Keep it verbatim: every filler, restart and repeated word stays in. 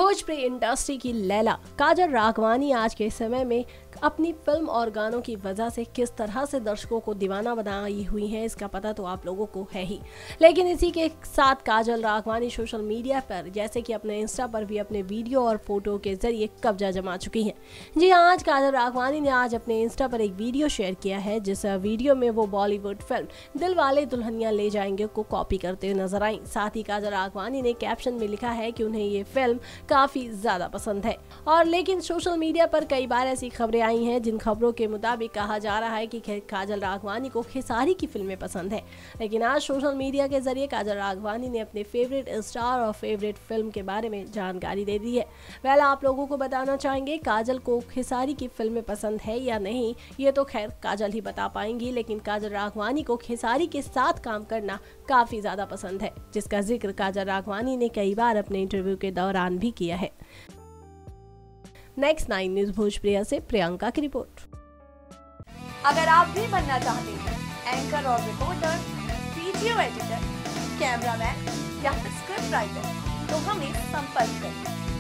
Bhojpuri industry की लैला काजल राघवानी आज के समय में अपनी फिल्म और गानों की वजह से किस तरह से दर्शकों को दीवाना बनाई हुई हैं, इसका पता तो आप लोगों को है ही। लेकिन इसी के साथ काजल राघवानी सोशल मीडिया पर जैसे कि अपने इंस्टा पर भी अपने वीडियो और फोटो के जरिए कब्जा जमा चुकी हैं। जी हाँ, आज काजल राघवानी ने आज अपने इंस्टा पर एक वीडियो शेयर किया है, जिस वीडियो में वो बॉलीवुड फिल्म दिल वाले दुल्हनिया ले जाएंगे को कॉपी करते हुए नजर आई। साथ ही काजल राघवानी ने कैप्शन में लिखा है कि उन्हें ये फिल्म काफी ज्यादा पसंद है। और लेकिन सोशल मीडिया पर कई बार ऐसी खबरें आई हैं जिन खबरों के मुताबिक कहा जा रहा है कि काजल राघवानी को खेसारी की फिल्में पसंद है। लेकिन आज सोशल मीडिया के जरिए काजल राघवानी ने अपने फेवरेट स्टार और फेवरेट फिल्म के बारे में जानकारी दे दी है। वेल, आप लोगों को बताना चाहेंगे काजल को खेसारी की फिल्में पसंद है या नहीं, ये तो खैर काजल ही बता पाएंगी। लेकिन काजल राघवानी को खेसारी के साथ काम करना काफी ज्यादा पसंद है, जिसका जिक्र काजल राघवानी ने कई बार अपने इंटरव्यू के दौरान भी किया है। नेक्स्ट नाइन न्यूज भोजप्रिया से प्रियंका की रिपोर्ट। अगर आप भी बनना चाहते हैं एंकर और रिपोर्टर, वीडियो एडिटर, कैमरामैन या फिर स्क्रिप्ट राइटर, तो हमें संपर्क करें।